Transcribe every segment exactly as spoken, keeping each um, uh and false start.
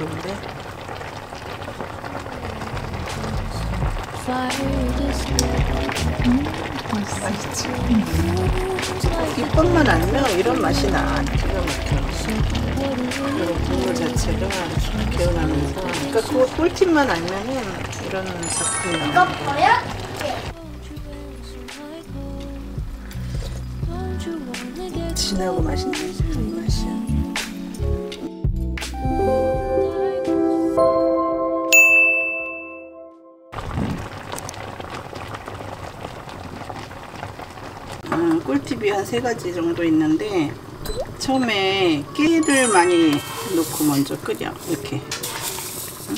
좋은데? 음, 맛있어. 맛있지? 깃밥만 알면 이런 맛이 나. 기가 막혀. 그리고 국물 자체가 개운하면서. 그러니까 그 꿀팁만 알면은 이런 작품이 이거 나와. 보여? 진하고 맛있는 이 맛이야. 음, 꿀팁이 한 세 가지 정도 있는데, 처음에 깨를 많이 넣고 먼저 끓여. 이렇게 응?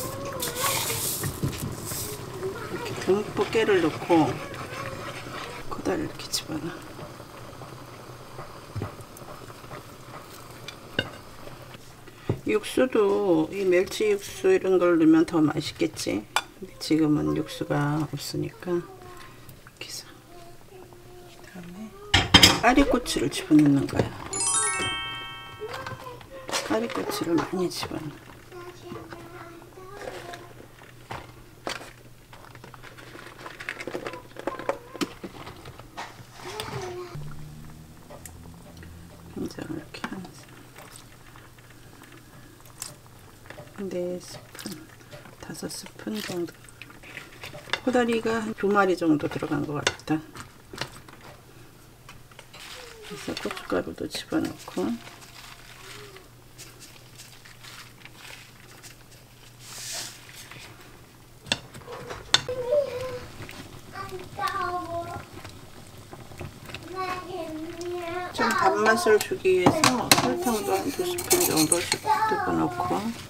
이렇게 듬뿍 깨를 넣고 코다리 이렇게 집어넣어. 육수도 이 멸치 육수 이런 걸 넣으면 더 맛있겠지. 근데 지금은 육수가 없으니까 이렇게 해서 그다음에 까리고추를 집어넣는 거야. 까리고추를 많이 집어넣어. 간장을 이렇게 하면서 네 스푼, 다섯 스푼 정도. 코다리가 한 두 마리 정도 들어간 것 같다. 그래서 고춧가루도 집어넣고, 좀 밥맛을 주기 위해서 설탕도 한 두 스푼 정도씩 집어넣고,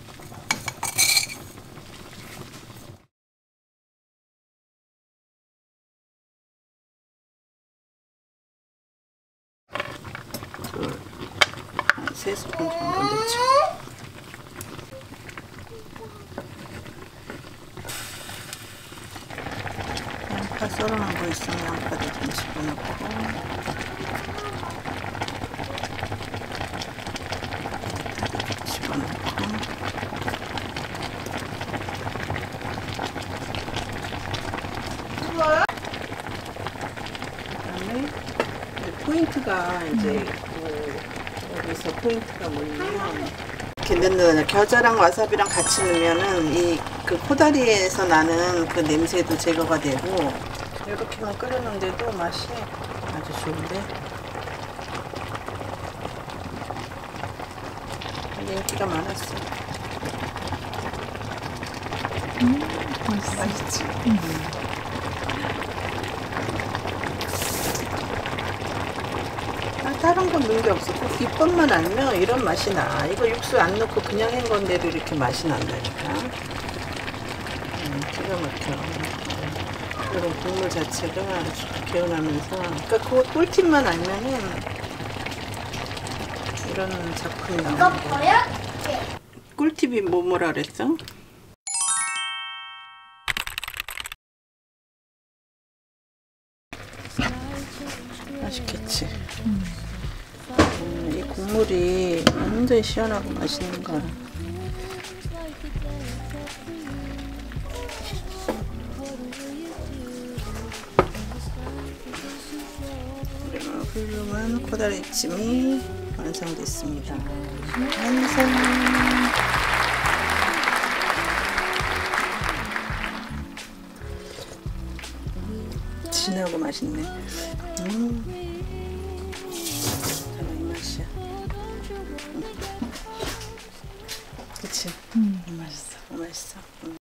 한 세 스푼 정도 넣죠. 양파 썰어놓은 거 있으면 양파도 좀 집어넣고, 집어넣고, 그다음에 포인트가 이제 그 여기서 포인트가 뭐냐면, 이렇게 넣는 겨자랑 와사비랑 같이 넣으면은 이 그 코다리에서 나는 그 냄새도 제거가 되고, 이렇게만 끓여놓은데도 맛이 아주 좋은데. 인기가 많았어. 음, 맛있어. 맛있지? 음. 아, 다른 건 넣은 게 없어. 꼭 깃밥만 알면 이런 맛이 나. 이거 육수 안 넣고 그냥 한 건데도 이렇게 맛이 난다니까. 음, 기가 막혀. 그리고 국물 자체가 개운하면서. 그러니까 그 꿀팁만 알면은 이런 작품이 이거 나오는 거야. 보여? 꿀팁이 뭐 뭐라 그랬어? 맛있겠지? 음. 음, 이 국물이 완전 시원하고 맛있는 거야. 훌륭한 코다리찜이 완성됐습니다. 완성! 진하고 맛있네. 음. 이 맛이야. 그치? 음. 맛있어. 맛있어. 음.